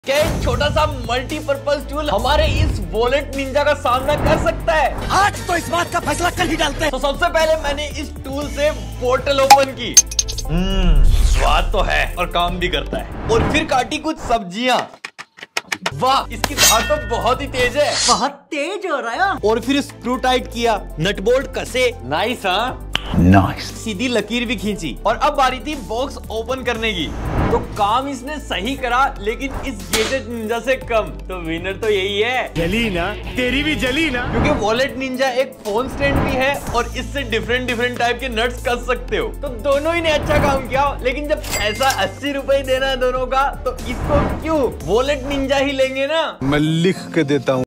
क्या एक छोटा सा मल्टीपर्पज टूल हमारे इस वॉलेट निंजा का सामना कर सकता है? आज तो इस बात का फैसला कर ही डालते हैं। तो सबसे पहले मैंने इस टूल से पोर्टल ओपन की। स्वाद तो है और काम भी करता है। और फिर काटी कुछ सब्जियां। वाह, इसकी धार तो बहुत ही तेज है। बहुत तेज हो रहा है। और फिर स्क्रू टाइट किया, नट बोल्ट कसे। नाइस हाँ, नाइस। सीधी लकीर भी खींची और अब बारी थी बॉक्स ओपन करने की। तो काम इसने सही करा, लेकिन इस गैजेट निंजा से कम। तो विनर तो यही है। जली ना, तेरी भी जली ना। क्योंकि वॉलेट निंजा एक फोन स्टैंड भी है और इससे डिफरेंट टाइप के नट्स कर सकते हो। तो दोनों ही ने अच्छा काम किया, लेकिन जब ऐसा 80 रुपए देना है दोनों का, तो इसको क्यों वॉलेट निंजा ही लेंगे ना। मैं लिख के देता हूँ।